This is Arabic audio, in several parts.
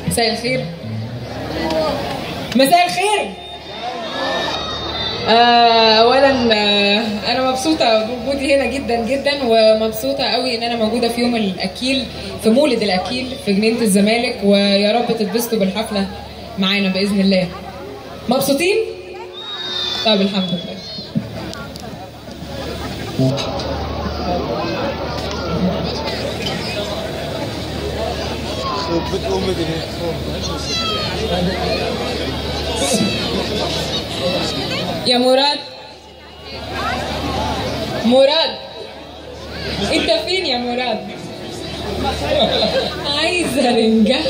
مساء الخير. مساء الخير. اولا انا مبسوطه بوجودي هنا جدا جدا، ومبسوطه قوي ان انا موجوده في يوم الاكيل، في مولد الاكيل في جنينه الزمالك، ويا رب تتبسطوا بالحفله معانا باذن الله. مبسوطين؟ طيب الحمد لله. يا مراد، مراد انت فين يا مراد؟ عايزه رنجة.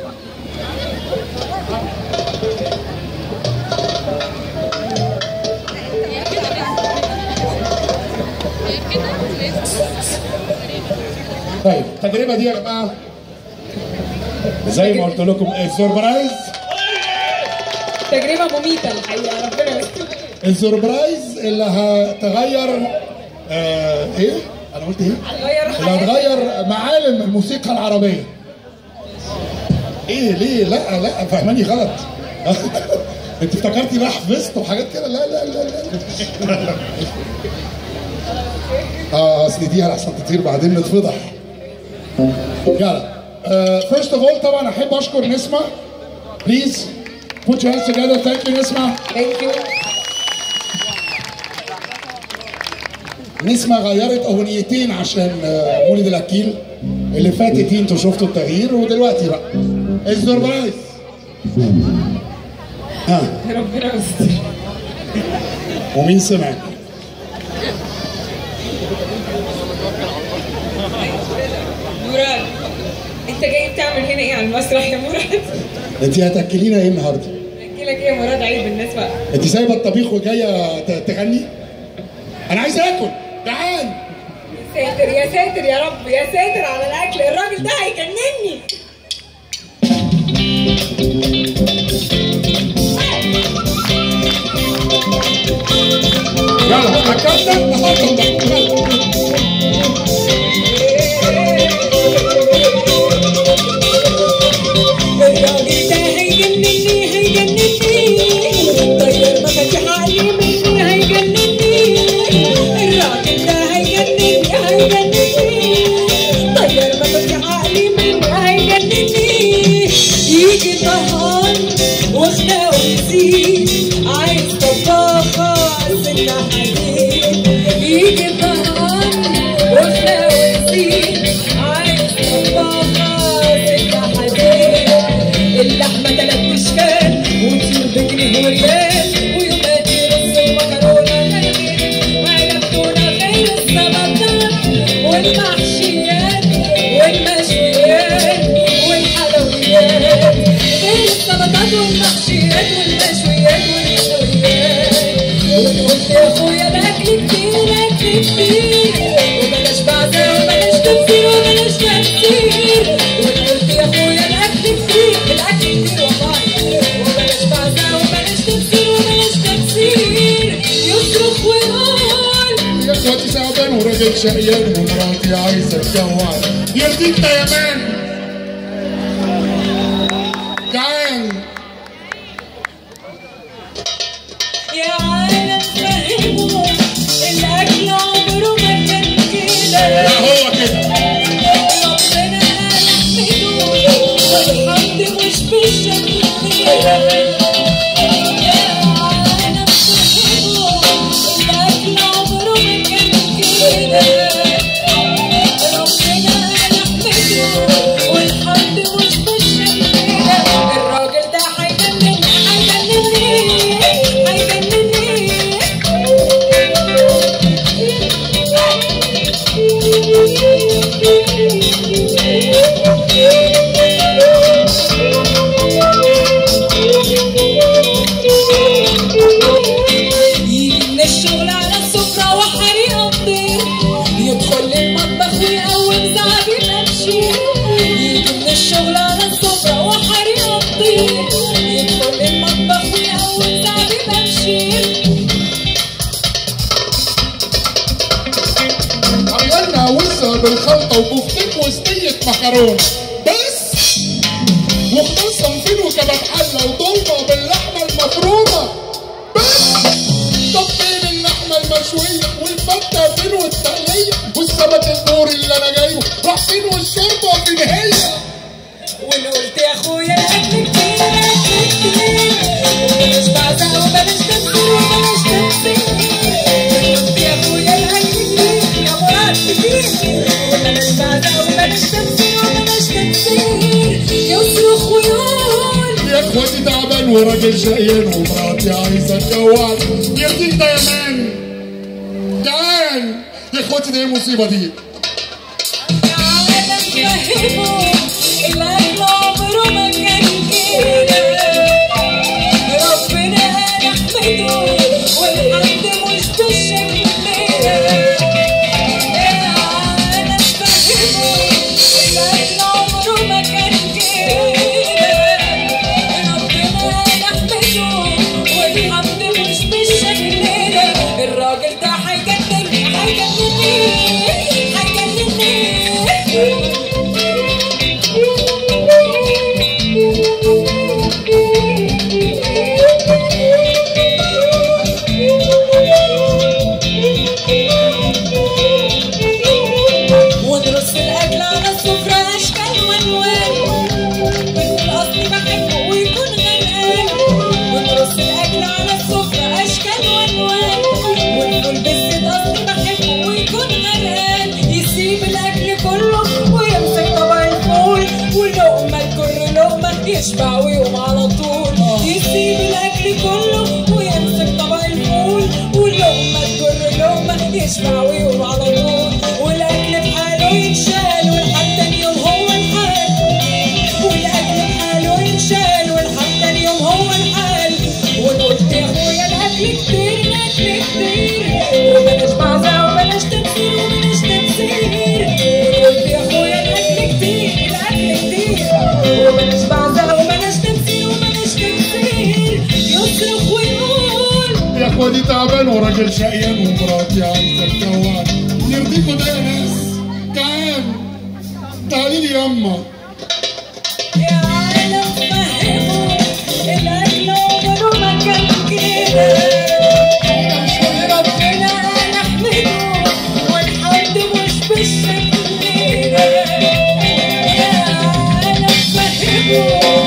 طيب التجربه دي يا جماعه زي ما قلت لكم السربرايز، تجربه مميته الحقيقه، ربنا يستر. السربرايز اللي هتغير ايه؟ انا قلت ايه؟ اللي هتغير معالم الموسيقى العربيه. ايه ليه؟ لا فهماني غلط. انت افتكرتي بقى حفظت وحاجات كده؟ لا لا لا لا. اصل دي احسن تطير بعدين نتفضح. يلا. First of all طبعا احب اشكر نسمة. Please put your hands together. Thank you نسمة. Thank you. نسمة غيرت اغنيتين عشان مولد الاكيل اللي فاتت، انتوا شفتوا التغيير، ودلوقتي بقى السربرايز. ربنا يستر. ومين سمع؟ مراد، انت جاي تعمل هنا ايه على المسرح يا مراد؟ انت هتاكلينا ايه النهارده؟ اكلك ايه يا مراد؟ عيب الناس بقى. انت سايبه الطبيخ وجايه تغني؟ انا عايز اكل، جعان. يا ساتر يا ساتر يا رب، يا ساتر على الاكل، الراجل ده هيجنني. يلا اكلنا نحطهم. الراجل ده هيجنني هيجنني، طير مفاتيح عقلي مني هيجنني. الراجل ده هيجنني هيجنني، طير مفاتيح عقلي مني هيجنني. يجي طهان وخناقه يزيد، عايز طباخة سنة حديد. يجي طهان وخناقه يزيد، عايز طباخة سنة حديد. اللحمة 3 اشكال وطيور بجنيه وريال، ويوماتي رز ومكرونة غير وعلبتونة غير السلطات والمحشيات والمشويات والحلويات، غير السلطات والمحشيات والمشويات والحلويات. وقلت يا اخويا الاكل كتير اكل كتير، وبلاش بعزة وبلاش تكسير وبلاش تكسير. وقلت يا اخويا الاكل كتير، الاكل كتير والله، وبلاش بعزة وبلاش تكسير وبلاش تكسير. يصرخ ويقول يا اخواتي تعبان وراجل شقيان ومراتي عايزه تجوع، يرضيك يا مان؟ جعان. يا عالم فهمهم الاكل عمره ما كان كده. لا هو كده. ربنا نحمده والحمد مش بالشكل ده. يا عالم فهمهم الاكل عمره ما كان كده. ربنا نحمده والحمد مش بالشكل ده. الراجل ده هيجنني هيجنني هيجنني. يجي من الشغل على السفرة وحريق الطير، يدخل المطبخ ويقوم زعبي مبشير. يجي من الشغل على السفرة وحريق الطير، يدخل المطبخ ويقوم زعبي مبشير. عملنا وسه بالخلطه وبفتيك وصينيه مكرونه بس. وخضار صنفين وكباب حله وضلمه باللحمه المفرومه بس. طب فين اللحمه المشويه والفته فين والتقليه والسمك النور اللي انا جايبه راح فين والشوربه فين هي؟ وانا قلت يا اخويا الاكل كتير الاكل كتير بلاش بعزق وبلاش تنسير وبلاش تنسير. وانا قلت يا اخويا الاكل كتير يا مراد كتير وبلاش بعزق وبلاش تنسير وبلاش تنسير. يصرخ ويقول يا اخواتي تعبان وراجل شقيان ومراتي عايزه تجوعني يرضيك ده يا مان جعان يا اخواتي ده ايه المصيبه دي؟ تعالى نفهمه الاكل عمره ما كان كده ربنا يحمده والحمد مش بالشكل ده. تعالى نفهمه الاكل عمره ما كان كده ربنا يحمده والحمد مش بالشكل ده. الراجل ده هيجنني هيجنني هيجنني. ونرص الاكل على السفره اشكال والوان بالاصل بحبه ويكون غرقان. ونرص الاكل على السفره اشكال والوان والفول بالزيت اصلي بحبه ويكون غرقان. يسيب الاكل كله ويمسك طبق الفول ولقمه تجر لقمه يشبع ويقوم على طول. يسيب الاكل كله ويمسك طبق الفول ولقمه تجر لقمه يشبع ويقوم على طول. والاكل بحاله ينشال ولحد تاني يوم هو الحال. والاكل بحاله ينشال ولحد تاني يوم هو الحال. وقلت يا اخويا الاكل كتير الاكل كتير وبلاش بعزة وبلاش تنسير وبلاش تنسير. قلت يا اخويا الاكل كتير الاكل كتير وبلاش بعزة وبلاش تنسير وبلاش تنسير. يصرخ ويقول يا اخواتي تعبان وراجل شقيان ومراتي عايزه تجوعني يرضيكوا ده يا ناس جعان تعالي لي يما. يا عالم فهموا الاكل عمره ما كان كده ربنا نحمده والحمد مش بالشكل ده. يا عالم فهموا